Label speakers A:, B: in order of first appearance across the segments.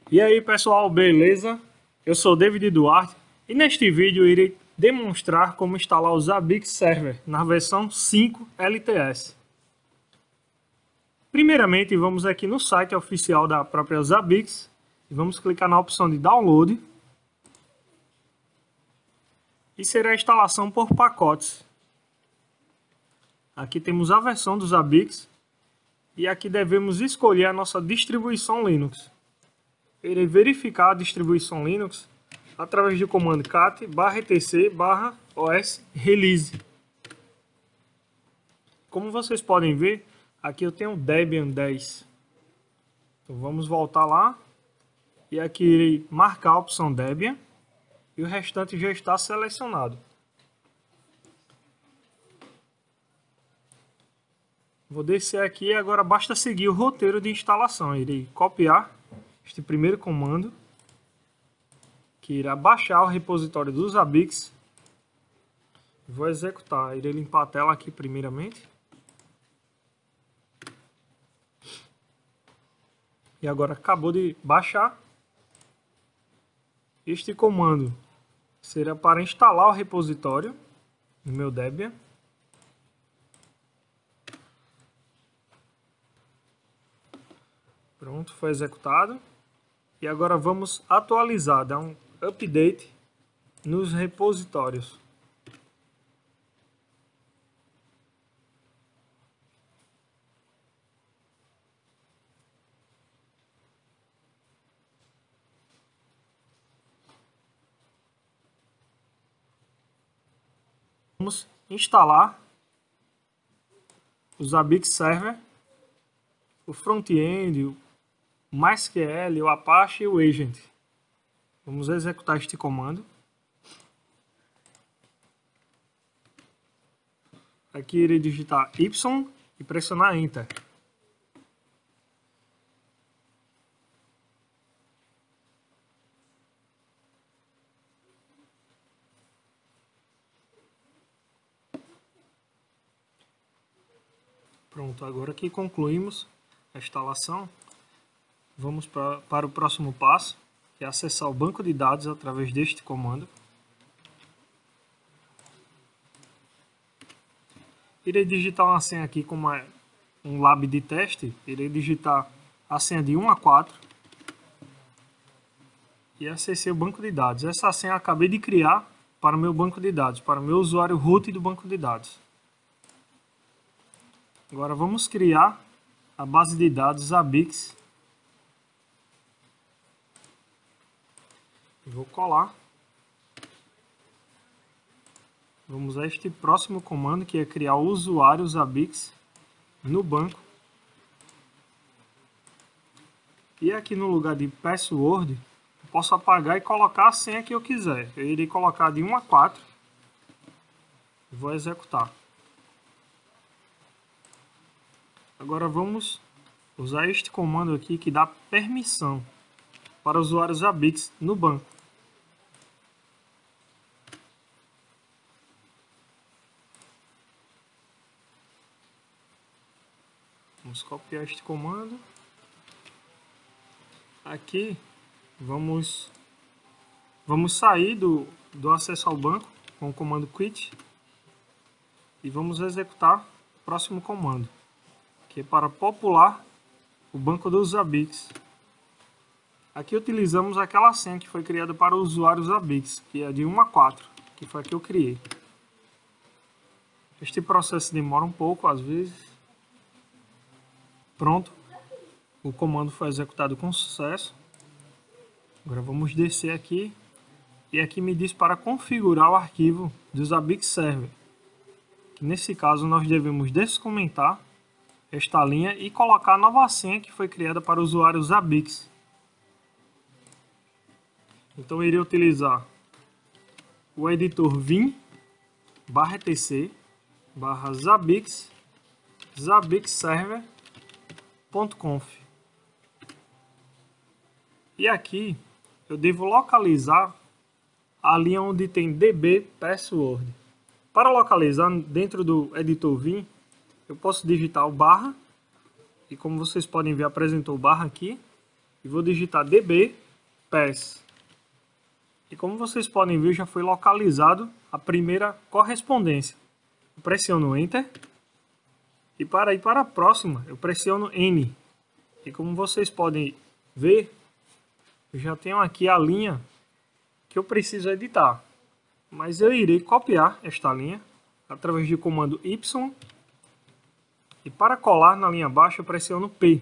A: E aí pessoal, beleza? Eu sou David Duarte e neste vídeo eu irei demonstrar como instalar o Zabbix Server na versão 5 LTS. Primeiramente vamos aqui no site oficial da própria Zabbix e vamos clicar na opção de download e será a instalação por pacotes. Aqui temos a versão do Zabbix e aqui devemos escolher a nossa distribuição Linux. Eu irei verificar a distribuição Linux através do comando cat/etc/os release. Como vocês podem ver, aqui eu tenho Debian 10. Então vamos voltar lá e aqui irei marcar a opção Debian e o restante já está selecionado. Vou descer aqui e agora basta seguir o roteiro de instalação. Eu irei copiar este primeiro comando, que irá baixar o repositório do Zabbix. Vou executar, irei limpar a tela aqui primeiramente. E agora acabou de baixar. Este comando será para instalar o repositório no meu Debian. Pronto, foi executado. E agora vamos atualizar, dar um update nos repositórios. Vamos instalar o Zabbix Server, o front-end, o MySQL, o Apache e o Agent. Vamos executar este comando. Aqui irei digitar Y e pressionar Enter. Pronto, agora que concluímos a instalação, vamos para o próximo passo, que é acessar o banco de dados através deste comando. Irei digitar uma senha aqui como um lab de teste. Irei digitar a senha de 1 a 4 e acessei o banco de dados. Essa senha eu acabei de criar para o meu banco de dados, para o meu usuário root do banco de dados. Agora vamos criar a base de dados Zabbix. Vou colar. Vamos a este próximo comando, que é criar o usuário Zabbix no banco. E aqui no lugar de password, eu posso apagar e colocar a senha que eu quiser. Eu irei colocar de 1 a 4. Vou executar. Agora vamos usar este comando aqui que dá permissão para o usuário Zabbix no banco. Vamos copiar este comando. Aqui vamos sair do acesso ao banco com o comando quit e vamos executar o próximo comando, que é para popular o banco do Zabbix. Aqui utilizamos aquela senha que foi criada para o usuário Zabbix, que é de 1 a 4, que foi a que eu criei. Este processo demora um pouco às vezes. Pronto, o comando foi executado com sucesso. Agora vamos descer aqui e aqui me diz para configurar o arquivo do Zabbix Server. Que nesse caso nós devemos descomentar esta linha e colocar a nova senha que foi criada para o usuário Zabbix. Então eu irei utilizar o editor vim/etc/zabbix zabbixserver.conf. E aqui eu devo localizar a linha onde tem db password. Para localizar dentro do editor vim, eu posso digitar o barra, e como vocês podem ver, apresentou o barra aqui. e vou digitar db pass. E como vocês podem ver, já foi localizado a primeira correspondência. Eu pressiono Enter. E para ir para a próxima, eu pressiono N. E como vocês podem ver, eu já tenho aqui a linha que eu preciso editar. Mas eu irei copiar esta linha através do comando Y. E para colar na linha abaixo, eu pressiono P.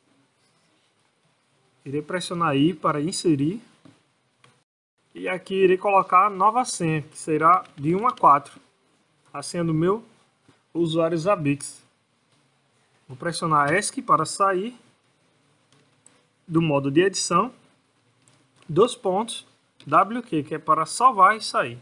A: Irei pressionar I para inserir. E aqui irei colocar a nova senha, que será de 1 a 4. A senha do meu usuário Zabbix. Vou pressionar ESC para sair do modo de edição. 2 pontos, WQ, que é para salvar e sair.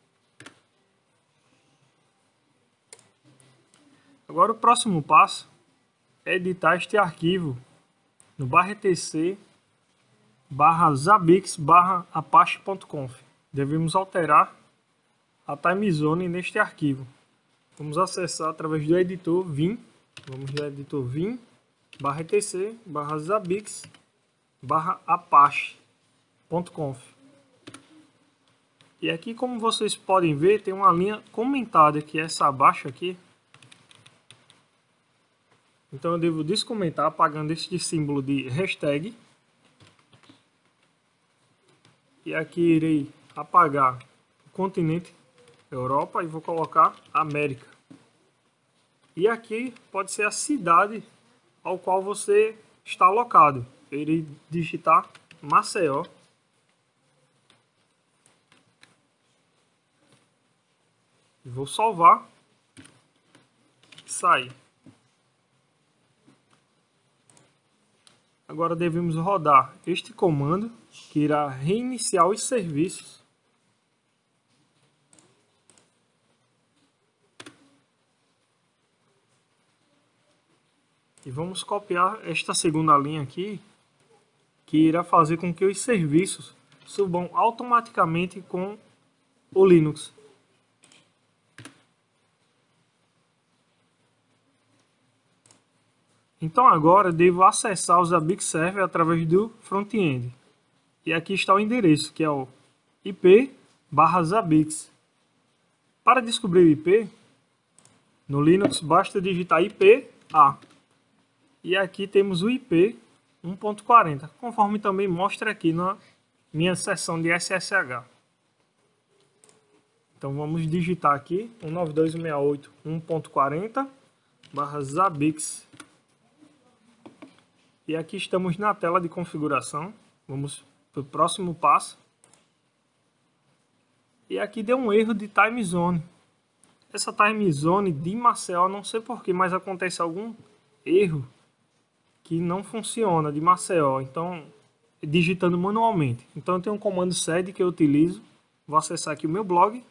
A: Agora o próximo passo é editar este arquivo no /etc /zabbix/apache.conf. Devemos alterar a timezone neste arquivo. Vamos acessar através do editor Vim. Vamos no editor Vim /etc /zabbix/apache.conf. E aqui, como vocês podem ver, tem uma linha comentada, que é essa abaixo aqui. Então eu devo descomentar apagando este símbolo de hashtag. E aqui irei apagar o continente Europa e vou colocar América. E aqui pode ser a cidade ao qual você está alocado. Eu irei digitar Maceió. E vou salvar e sair. Agora devemos rodar este comando, que irá reiniciar os serviços. E vamos copiar esta segunda linha aqui, que irá fazer com que os serviços subam automaticamente com o Linux. Então agora devo acessar o Zabbix Server através do front-end. E aqui está o endereço, que é o IP/Zabbix. Para descobrir o IP, no Linux basta digitar IP/A. E aqui temos o IP 1.40, conforme também mostra aqui na minha seção de SSH. Então vamos digitar aqui 192.168.1.40/Zabbix. E aqui estamos na tela de configuração. Vamos para o próximo passo. E aqui deu um erro de time zone. Essa time zone de Maceió, não sei porquê, mas acontece algum erro que não funciona de Maceió. Então, digitando manualmente. Então, eu tenho um comando sed que eu utilizo. Vou acessar aqui o meu blog.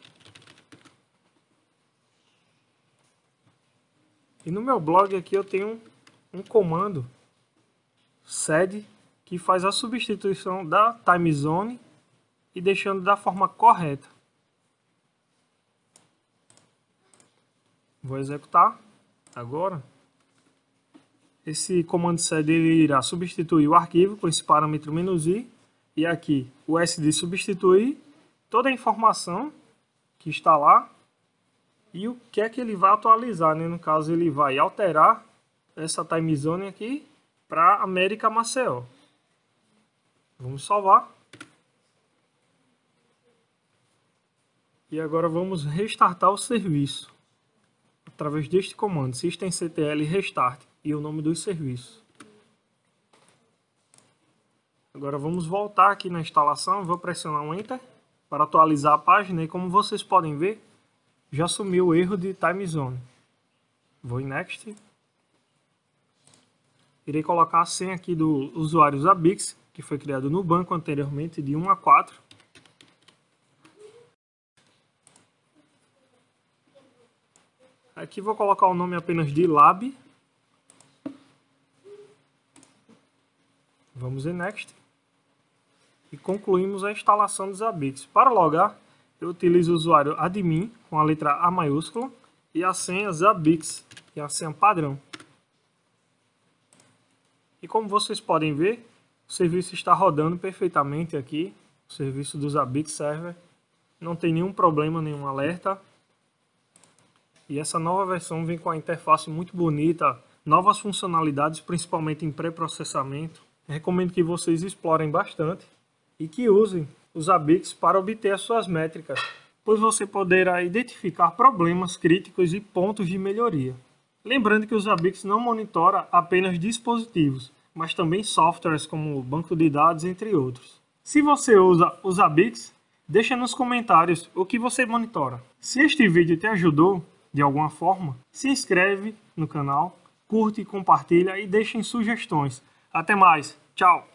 A: E no meu blog aqui eu tenho um comando sed que faz a substituição da time zone e deixando da forma correta. Vou executar agora. Esse comando sed ele irá substituir o arquivo com esse parâmetro "-i", e aqui o s de substituir toda a informação que está lá e o que é que ele vai atualizar, né? No caso, ele vai alterar essa time zone aqui para América Maceió. Vamos salvar. E agora vamos restartar o serviço através deste comando systemctl restart e o nome dos serviços. Agora vamos voltar aqui na instalação. Vou pressionar um Enter para atualizar a página e, como vocês podem ver, já sumiu o erro de time zone. Vou em Next. Irei colocar a senha aqui do usuário Zabbix, que foi criado no banco anteriormente, de 1 a 4. Aqui vou colocar o nome apenas de Lab. Vamos em Next. E concluímos a instalação do Zabbix. Para logar, eu utilizo o usuário admin com a letra A maiúscula e a senha Zabbix, que é a senha padrão. E como vocês podem ver, O serviço está rodando perfeitamente aqui, o serviço do Zabbix Server. Não tem nenhum problema, nenhum alerta. E essa nova versão vem com a interface muito bonita, novas funcionalidades, principalmente em pré-processamento. Recomendo que vocês explorem bastante e que usem o Zabbix para obter as suas métricas, pois você poderá identificar problemas críticos e pontos de melhoria. Lembrando que o Zabbix não monitora apenas dispositivos, mas também softwares como o banco de dados, entre outros. Se você usa o Zabbix, deixa nos comentários o que você monitora. Se este vídeo te ajudou de alguma forma, se inscreve no canal, curte, compartilha e deixem sugestões. Até mais, tchau!